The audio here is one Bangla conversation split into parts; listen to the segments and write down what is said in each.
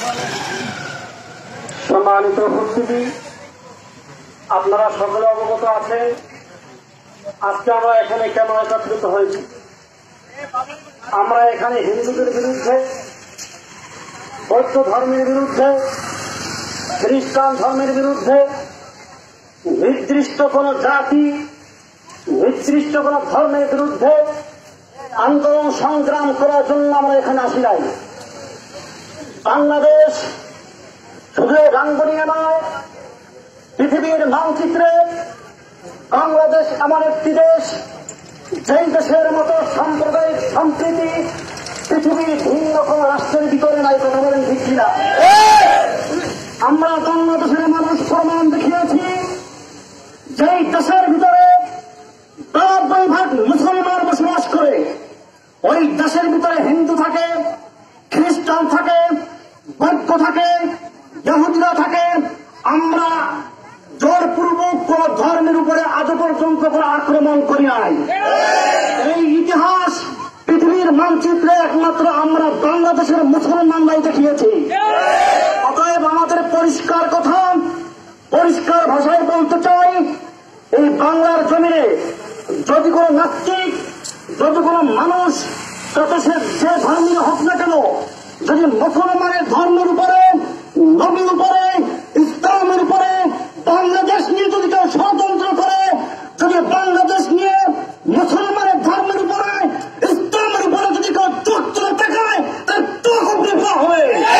সম্মানিত উপস্থিতি, আপনারা সকলে অবগত আছেন আজকে আমরা এখানে কেন একত্রিত হয়েছি। আমরা এখানে হিন্দুদের বিরুদ্ধে, বৌদ্ধ ধর্মের বিরুদ্ধে, খ্রিস্টান ধর্মের বিরুদ্ধে, নির্দিষ্ট কোন জাতি, নির্দিষ্ট কোন ধর্মের বিরুদ্ধে আন্দোলন সংগ্রাম করার জন্য আমরা এখানে আসি নাই। বাংলাদেশ শুধু রাঙ্গুনিয়া নয়, পৃথিবীর মানচিত্রে বাংলাদেশ এমন একটি দেশ যেই দেশের মতো সাম্প্রদায়িক সম্প্রীতি পৃথিবীর ভিন্ন কোন রাষ্ট্রের ভিতরে নাই। কথা বলেন ঠিক কিনা? আমরা বাংলাদেশের মানুষ প্রমাণ দেখিয়েছি যেই দেশের ভিতরে ৯২% মুসলমান বসবাস করে, ওই দেশের ভিতরে হিন্দু থাকে, খ্রিস্টান থাকে, বৌদ্ধ থাকে, ইহুদিরা থাকে। আমরা জোরপূর্বক কোন ধর্মের উপরে আজ পর্যন্ত কোন আক্রমণ করি নাই। এই ইতিহাস পৃথিবীর মানচিত্রে একমাত্র আমরা বাংলাদেশের মুসলমানরাই দেখিয়েছি। অতএব আমাদের পরিষ্কার কথা, পরিষ্কার ভাষায় বলতে চাই, এই বাংলার জমিনে যদি কোন নাস্তিক, যদি কোন মানুষ, তত সে যে ধর্মীয় হোক না কেন, যদি মুসলমানের ধর্মের উপরে, নবীর উপরে, ইসলামের উপরে, বাংলাদেশ নিয়ে যদি কেউ ষড়যন্ত্র করে, যদি বাংলাদেশ নিয়ে মুসলমানের ধর্মের উপরে, ইসলামের উপরে যদি কেউ চোখ তুলে দেখায়, তার চোখ উপরে দেওয়া হবে,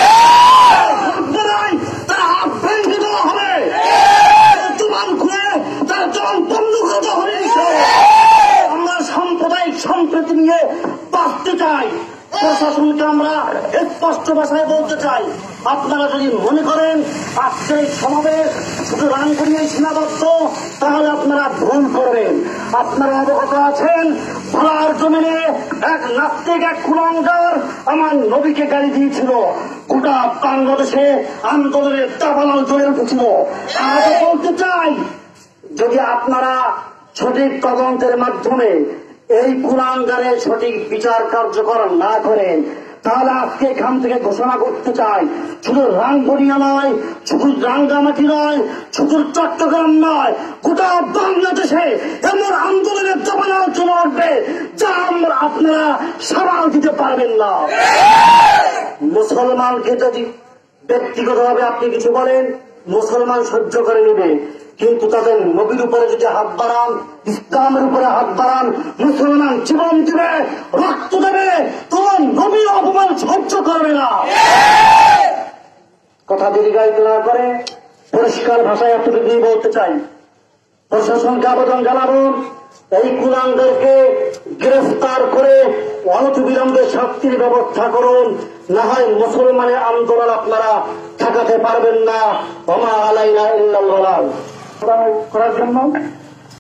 তার হাত ভেঙে দেওয়া হবে, জবান খুলে তার জবান বন্ধ করে দেওয়া হবে। আমরা সাম্প্রদায়িক সম্প্রীতি নিয়ে বাঁচতে চাই। প্রশাসনকে আমরা স্পষ্ট ভাষায় বলতে চাই, আপনারা যদি মনে করেন আজকের এই সমাবেশ শুধু রাঙ্গুনিয়ায় সীমাবদ্ধ, তাহলে আপনারা ভুল করবেন। আপনারা অবগত আছেন ভোলার জমিনে এক নাস্তিক, এক কুলাঙ্গার আমার নবীকে গালি দিয়েছিল, গোটা বাংলাদেশে আন্দোলনের দাবানল জ্বলে উঠেছিল। আজও বলতে চাই, যদি আপনারা সঠিক তদন্তের মাধ্যমে এই কুলাঙ্গারের সঠিক বিচার কার্যকর না করেন, তাহলে আজকে এখান থেকে ঘোষণা করতে চাই, শুধু রাঙ্গুনিয়া নয়, শুধু রাঙ্গামাটি নয়, শুধু চট্টগ্রাম নয়, গোটা বাংলাদেশে এমন আন্দোলনের দাবানল চলে উঠবে যা আমরা আপনারা সামাল দিতে পারবেন না। মুসলমানকে যদি ব্যক্তিগতভাবে আপনি কিছু বলেন, মুসলমান সহ্য করে নেবে, কিন্তু তাদের নবীর উপরে যদি হাত বাড়ান, ইসলামের উপরে হাত বাড়ান, মুসলমান জীবন দিবে, রক্ত দেবে, তোমার নবীর অপমান সহ্য করবে না। কথা দীর্ঘায়িত না করে পরিষ্কার ভাষায় এতটুকু বলতে চাই, প্রশাসনকে আবেদন জানাবো, এই কুলাঙ্গারকে গ্রেফতার করে অনতিবিলম্বে শাস্তির ব্যবস্থা করুন, না হয় মুসলমানের আন্দোলন আপনারা ঠেকাতে পারবেন না। ওমা আলাইনা ইল্লাল বালাগ করার জন্য